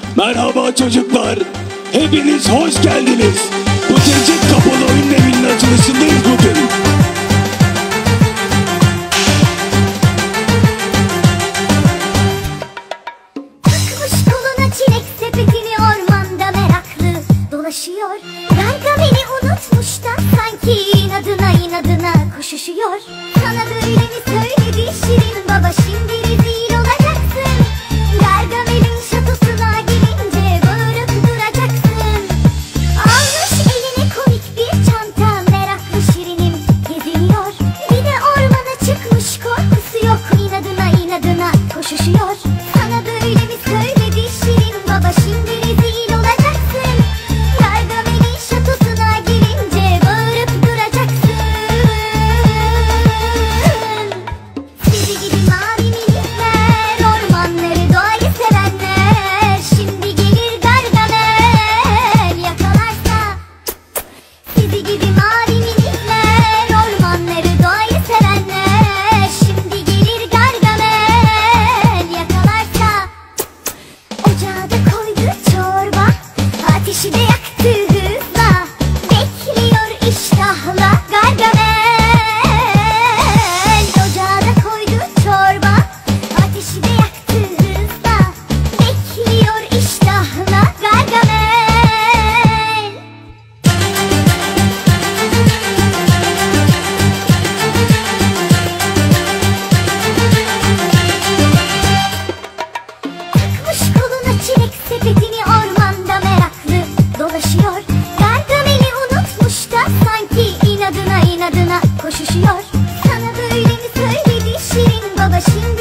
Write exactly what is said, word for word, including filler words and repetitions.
Merhaba çocuklar, hepiniz hoş geldiniz. Bu Cecet Kapalı Oyun Evi'nin açılışındayız bugün. Takmış koluna çilek sepetini, ormanda meraklı dolaşıyor. Gargamel'i unutmuş da sanki inadına inadına koşuşuyor. Sana böyle mi söyledi Şirin Baba, şimdi rezil olacaksın. Gargamel'in şatosuna gelince bağırıp duracaksın. Almış eline komik bir çanta, meraklı Şirin'im geziniyor. Bir de ormana çıkmış, korkusu yok, inadına inadına koşuşuyor. Sana böyle mi söyledi Şirin Baba, şimdi rezil olacaksın. Gargamel'in şatosuna gelince bağırıp duracaksın. Sizi gidi mavi minikler, ormanları doğayı sevenler, şimdi gelir Gargamel yakalarsa. Sizi gidi mavi minikler, ormanları doğayı sevenler, şimdi gelir Gargamel yakalarsa. Ocağa da koydu çorba, ateşi de yaktı hızla, bekliyor iştahla Gargamel. Ocağa da koydu çorba, ateşi de yaktı hızla, bekliyor iştahla Gargamel. Takmış koluna çilek sepetini, ormanda meraklı dolaşıyor. Gargamel'i unutmuş da sanki inadına inadına koşuşuyor. Sana böyle mi söyledi Şirin Baba, şimdi